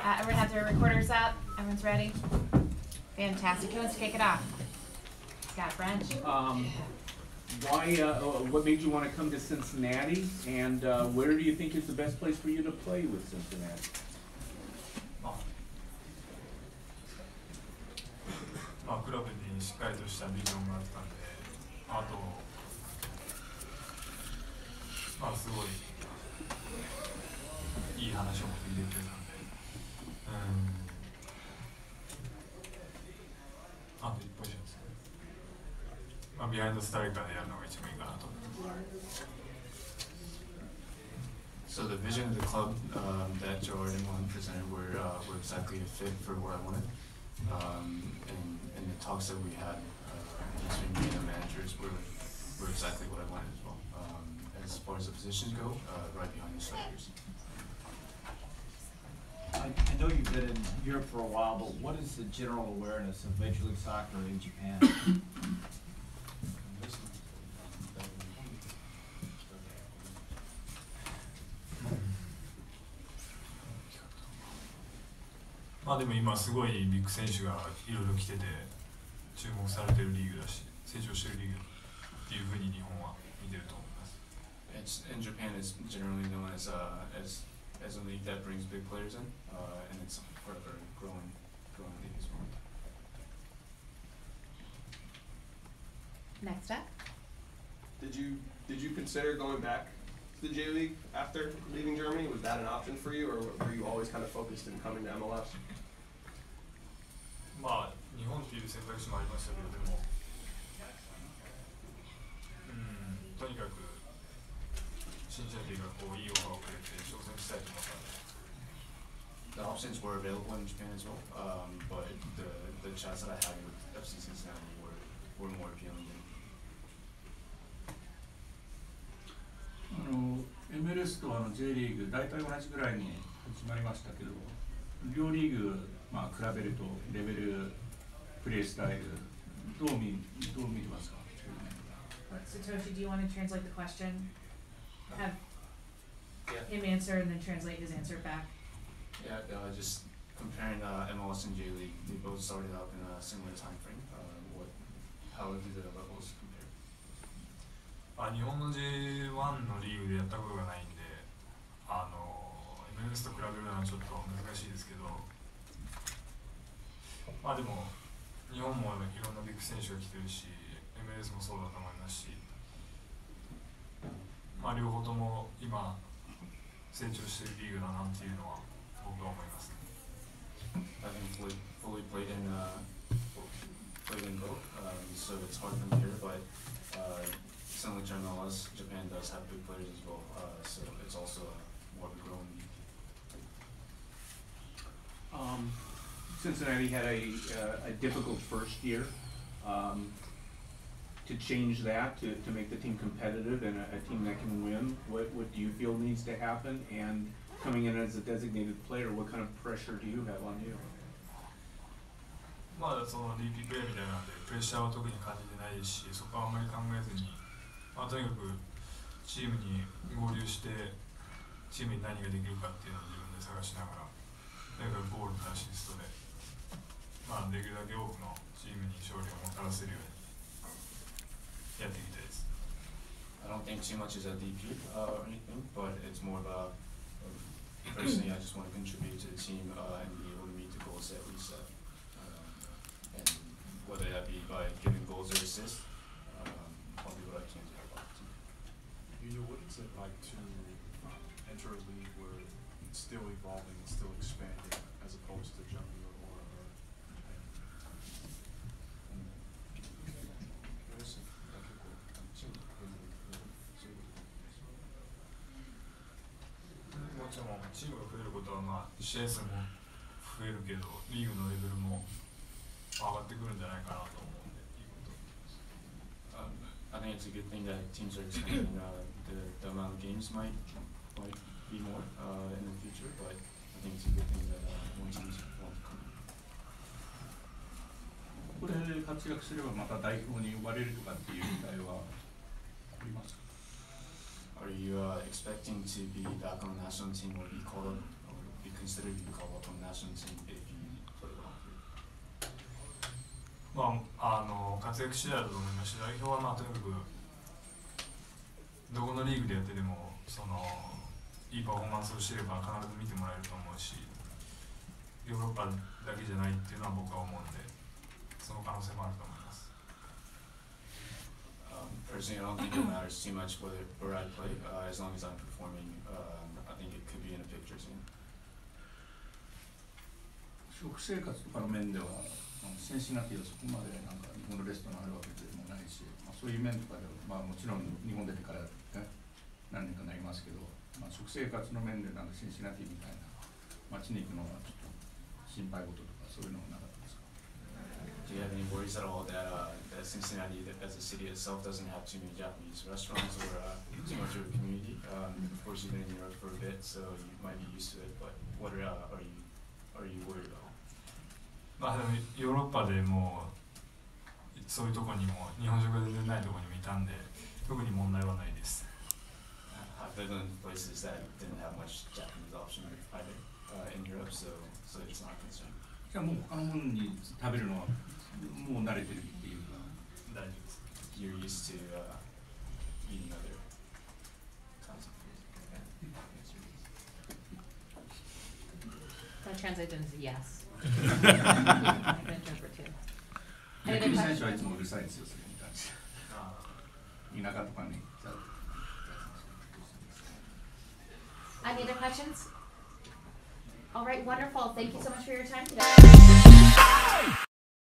Everyone has their recorders up? Everyone's ready? Fantastic. Who wants to kick it off? Scott French. What made you want to come to Cincinnati, and where do you think is the best place for you to play with Cincinnati? クラブにしっかりとしたビジョンがあったんで、あと、すごいいい話を持ってきてくれたんで、あと一歩以上ですね。ビハインドストライカーでやるのが一番いいかなと思います。 So the vision of the club that Joe Arden presented were exactly a fit for what I wanted. And the talks that we had between me and the managers were exactly what I wanted as well. As far as the positions go, right behind the strikers. I know you've been in Europe for a while, but what is the general awareness of Major League Soccer in Japan? でも今すごいビッグ選手がいろいろ来てて注目されてるリーグだし成長してるリーグっていうふうに日本は見てると思います。 In Japan, it's generally known as a league that brings big players in, and it's part of a growing league as well. Next up. Did you consider going back to the J League after leaving Germany? Was that an option for you, or were you always kind of focused in coming to MLS? 日本っていう選択肢もありましたけど、でも、とにかくシンシナティがこういいオファーをくれて挑戦したいと思ったんで。 The options were available in Japan as well, but the chats that I had with FC Cincinnati were more appealing. MLS とJ リーグ大体同じぐらいに始まりましたけど、両リーグ比べるとレベル、プレースタイルどう見てますか? Satoshi, do you want to translate the question? Have him answer and then translate his answer back. Yeah, just comparing MLS and J League, they both started out in a similar time frame. How do the levels compare? 日本の J1 のリーグでやったことがないんで、MLS と比べるのはちょっと難しいですけど、でも日本もいろんなビッグ選手が来てるし、MLS もそうだと思いますし、両方とも今成長しているリーグだなっていうのは僕は思います。 I think fully played in both, so it's hard to compare, but similar to MLS, Japan does have big players as well, so it's also more of a growing league. Cincinnati had a difficult first year. To change that, to make the team competitive and a team that can win, what do you feel needs to happen? And coming in as a designated player, what kind of pressure do you have on you? その DP プレーみたいなんでプレッシャーは特に感じてないし、そこはあんまり考えずに、とにかくチームに合流してチームに何ができるかっていうのを自分で探しながら、とにかくゴールとアシストで、できるだけ多くのチームに勝利をもたらせるように。I don't think too much is a DP or anything, but it's more about personally I just want to contribute to the team and be able to meet the goals that we set. And whether that be by giving goals or assists, I'll do what I can to help out the team. What is it like to enter a league where it's still evolving, it's still expanding, as opposed to jumping or もちろんチームが増えることは試合数も増えるけどリーグのレベルも上がってくるんじゃないかなと思うんでいいこと。 I think it's a good thing that teams are expanding. The amount of games might be more in the future, but I think it's a good thing that more teams want to come. これで活躍すればまた代表に呼ばれるとかっていう期待はありますか? Are you expecting to be back on the national team or be called up or be consider you call up on the national team if you play well here? 活躍次第だと思いますし、代表はとにかくどこのリーグでやってでもいいパフォーマンスをしていれば必ず見てもらえると思うし、ヨーロッパだけじゃないっていうのは僕は思うんで、その可能性もあると思います。 Personally, I don't think it matters too much where I play, as long as I'm performing. I think it could be in a picture team. 食生活とかの面では、センシナティはそこまでなんか日本のレストランあるわけでもないし、そういう面とかでは、もちろん日本出てから、ね、何年かなりますけど、食生活の面でなんかセンシナティみたいな街に行くのはちょっと心配事とかそういうのはなかったですか？ Do you have any worries at all that Cincinnati, as a city itself, doesn't have too many Japanese restaurants or too much of a community? Of course, you've been in Europe for a bit, so you might be used to it. But what are you worried about? でもヨーロッパでもそういうところにも日本食が全然ないところにもいたんで、特に問題はないです。 I've lived in places that didn't have much Japanese option either in Europe, so it's not a concern. じゃあもう他のものに食べるのはもう慣れてるっていうか大丈夫です。 You're used to eating other kinds of food. So translated as yes. I can interpret too. 野球選手はいつもうるさいですよ、それに関して。田舎とかに。 Any other questions? All right, wonderful. Thank you so much for your time today.